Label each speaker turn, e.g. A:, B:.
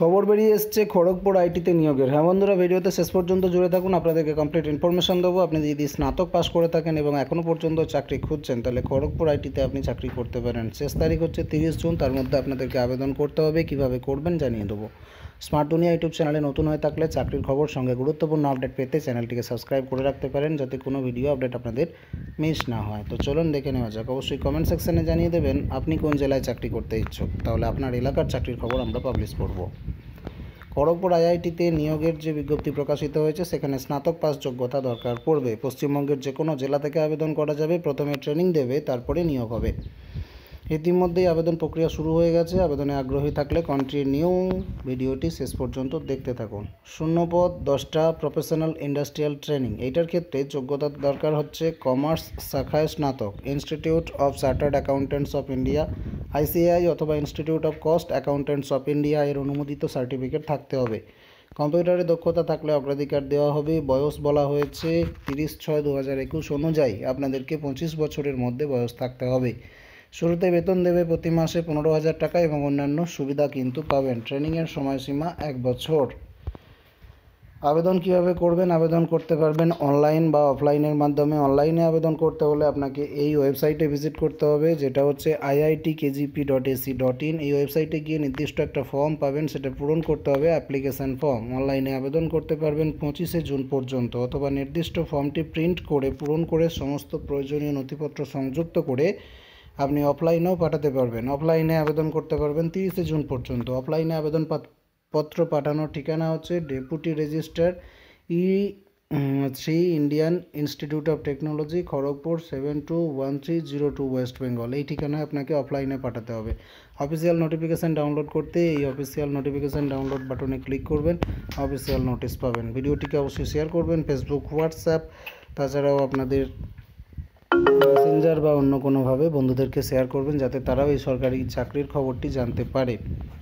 A: খবর বেরিয়ে এসছে খড়গপুর আইটিতে নিয়োগের। হ্যাঁ বন্ধুরা, ভিডিওতে শেষ পর্যন্ত জুড়ে থাকুন, আপনাদেরকে কমপ্লিট ইনফরমেশন দেবো। আপনি যদি স্নাতক পাস করে থাকেন এবং এখনও পর্যন্ত চাকরি খুঁজছেন, তাহলে খড়গপুর আইটিতে আপনি চাকরি করতে পারেন। শেষ তারিখ হচ্ছে 30 জুন। তার মধ্যে আপনাদেরকে আবেদন করতে হবে। কীভাবে করবেন জানিয়ে দেবো। স্মার্ট দুনিয়া ইউটিউব চ্যানেলে নতুন হয়ে থাকলে চাকরির খবর সঙ্গে গুরুত্বপূর্ণ আপডেট পেতে চ্যানেলটিকে সাবস্ক্রাইব করে রাখতে পারেন, যাতে কোনো ভিডিও আপডেট আপনাদের মিস না হয়। তো চলুন দেখে নেওয়া যাক। অবশ্যই কমেন্ট সেকশানে জানিয়ে দেবেন আপনি কোন জেলায় চাকরি করতে ইচ্ছুক, তাহলে আপনার এলাকার চাকরির খবর আমরা পাবলিশ করব। খড়গপুর আইআইটিতে নিয়োগের যে বিজ্ঞপ্তি প্রকাশিত হয়েছে, সেখানে স্নাতক পাস যোগ্যতা দরকার পড়বে। পশ্চিমবঙ্গের যে কোনো জেলা থেকে আবেদন করা যাবে। প্রথমে ট্রেনিং দেবে, তারপরে নিয়োগ হবে। ইতিমধ্যেই আবেদন প্রক্রিয়া শুরু হয়ে গেছে। আবেদনে আগ্রহী থাকলে কন্টিনিউ ভিডিওটি শেষ পর্যন্ত দেখতে থাকুন। শূন্যপদ 10টা প্রফেশনাল ইন্ডাস্ট্রিয়াল ট্রেনিং। এইটার ক্ষেত্রে যোগ্যতা দরকার হচ্ছে কমার্স শাখায় স্নাতক, institute of chartered accountants of India ICAI অথবা institute of cost accountants of India এর অনুমোদিত সার্টিফিকেট থাকতে হবে। কম্পিউটারে দক্ষতা থাকলে অগ্রাধিকার দেওয়া হবে। বয়স বলা হয়েছে 30/6/2021 অনুযায়ী আপনাদেরকে 25 বছরের মধ্যে বয়স থাকতে হবে। শুরুতে বেতন দেবে প্রতি মাসে 15,000 টাকা এবং অন্যান্য সুবিধা কিন্তু পাবেন। ট্রেনিংয়ের সময়সীমা 1 বছর। আবেদন কিভাবে করবেন? আবেদন করতে পারবেন অনলাইন বা অফলাইনের মাধ্যমে। অনলাইনে আবেদন করতে হলে আপনাকে এই ওয়েবসাইটে ভিজিট করতে হবে, যেটা হচ্ছে iitkgp.ac.in। এই ওয়েবসাইটে গিয়ে নির্দিষ্ট একটা ফর্ম পাবেন, সেটা পূরণ করতে হবে, অ্যাপ্লিকেশান ফর্ম। অনলাইনে আবেদন করতে পারবেন 25শে জুন পর্যন্ত, অথবা নির্দিষ্ট ফর্মটি প্রিন্ট করে পূরণ করে সমস্ত প্রয়োজনীয় নথিপত্র সংযুক্ত করে আপনি অফলাইনেও পাঠাতে পারবেন। অফলাইনে আবেদন করতে পারবেন 30শে জুন পর্যন্ত। অফলাইনে আবেদন পত্র পাঠানোর ঠিকানা হচ্ছে deputy registrar E3 Indian institute of technology, Kharagpur 721302 West Bengal. এই ঠিকানায় আপনাকে অফলাইনে পাঠাতে হবে। অফিসিয়াল নোটিফিকেশান ডাউনলোড করতে এই অফিসিয়াল নোটিফিকেশান ডাউনলোড বাটনে ক্লিক করবেন, অফিসিয়াল নোটিশ পাবেন। ভিডিওটিকে অবশ্যই শেয়ার করবেন ফেসবুক, হোয়াটসঅ্যাপ, তাছাড়াও আপনাদের মেসেঞ্জার বা অন্য কোনোভাবে বন্ধুদেরকে শেয়ার করবেন, যাতে তারাও এই সরকারি চাকরির খবরটি জানতে পারে।